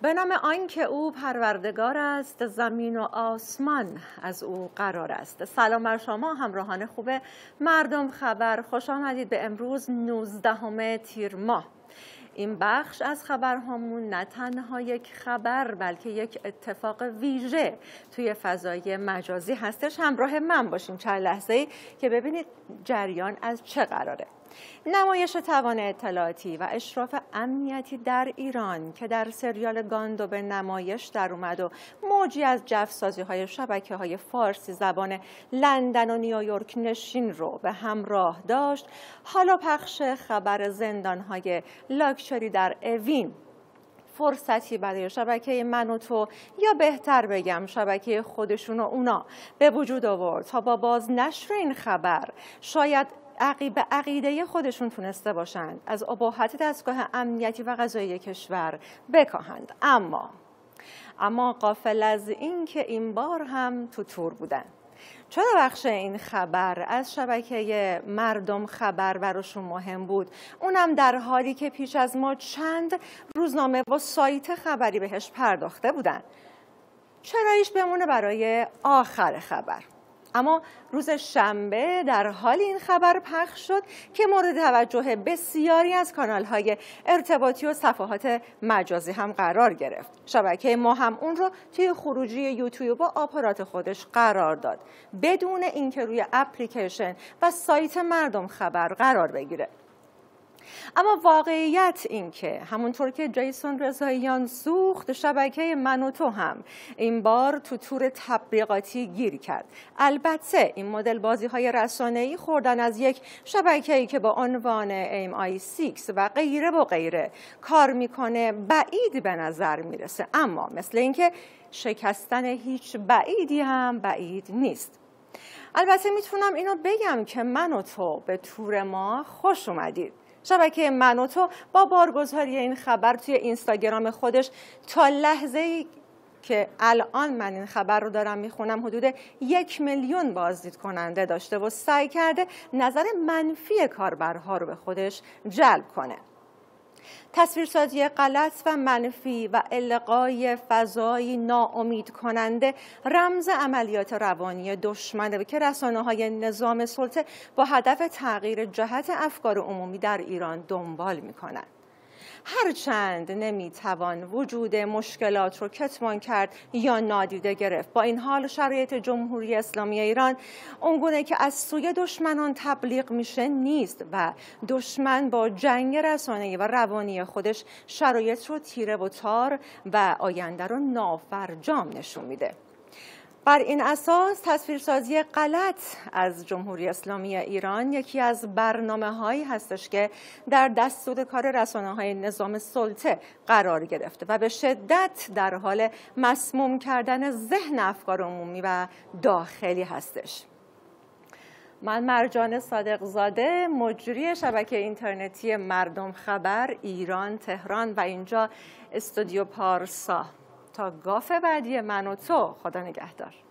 به نام آنکه او پروردگار است، زمین و آسمان از او قرار است. سلام بر شما همراهان خوب مردم خبر، خوش آمدید به امروز 19 تیر ماه. این بخش از خبرهامون نه تنها یک خبر بلکه یک اتفاق ویژه توی فضای مجازی هستش. همراه من باشین چند لحظه‌ای که ببینید جریان از چه قراره. نمایش توان اطلاعاتی و اشراف امنیتی در ایران که در سریال گاندو به نمایش در اومد و موجی از جفسازی‌های شبکه‌های فارسی زبان لندن و نیویورک نشین رو به همراه داشت، حالا پخش خبر زندان‌های لاکچری در اوین فرصتی برای شبکه من و تو، یا بهتر بگم شبکه خودشون و اونا، به وجود آورد تا با بازنشر این خبر شاید به عقیده خودشون تونسته باشند از اباحت دستگاه امنیتی و قضایی کشور بکاهند. اما غافل از این که این بار هم تو تور بودن. چرا بخش این خبر از شبکه مردم خبر براشون مهم بود؟ اونم در حالی که پیش از ما چند روزنامه و سایت خبری بهش پرداخته بودن. چراییش بمونه برای آخر خبر. اما روز شنبه در حال این خبر پخش شد که مورد توجه بسیاری از کانال‌های ارتباطی و صفحات مجازی هم قرار گرفت. شبکه ما هم اون رو توی خروجی یوتیوب و آپارات خودش قرار داد، بدون اینکه روی اپلیکیشن و سایت مردم خبر قرار بگیره. اما واقعیت این که همونطور که جیسون رضاییان سوخت، شبکه من و تو هم این بار تو تور تبلیغاتی گیر کرد. البته این مدل بازی‌های رسانه‌ای خوردن از یک شبکه‌ای که با عنوان MI6 و غیره کار میکنه بعید به نظر میرسه، اما مثل اینکه شکستن هیچ بعیدی هم بعید نیست. البته میتونم اینو بگم که من و تو به تور ما خوش اومدید. شبکه من و تو با بارگذاری این خبر توی اینستاگرام خودش تا لحظه‌ای که الان من این خبر رو دارم میخونم حدود 1 میلیون بازدید کننده داشته و سعی کرده نظر منفی کاربرها رو به خودش جلب کنه. تصویرسازی غلط و منفی و القای فضایی ناامید کننده رمز عملیات روانی دشمنه که رسانه‌های نظام سلطه با هدف تغییر جهت افکار عمومی در ایران دنبال می‌کنند. هرچند نمیتوان وجود مشکلات رو کتمان کرد یا نادیده گرفت، با این حال شرایط جمهوری اسلامی ایران اونگونه که از سوی دشمنان تبلیغ میشه نیست و دشمن با جنگ رسانه‌ای و روانی خودش شرایط رو تیره و تار و آینده رو نافرجام نشون میده. بر این اساس تصویرسازی غلط از جمهوری اسلامی ایران یکی از برنامه‌هایی هستش که در دستور کار رسانه‌های نظام سلطه قرار گرفته و به شدت در حال مسموم کردن ذهن افکار عمومی و داخلی هستش. من مرجان صادق زاده، مجری شبکه اینترنتی مردم خبر ایران تهران و اینجا استودیو پارسا. تا گاف بعدی من و تو، خدا نگهدار.